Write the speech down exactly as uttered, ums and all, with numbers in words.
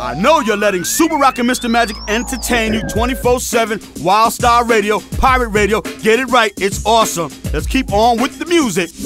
I know you're letting Super Rock and Mister Magic entertain you twenty-four seven. Wildstyle Radio, pirate radio, get it right, it's awesome. Let's keep on with the music.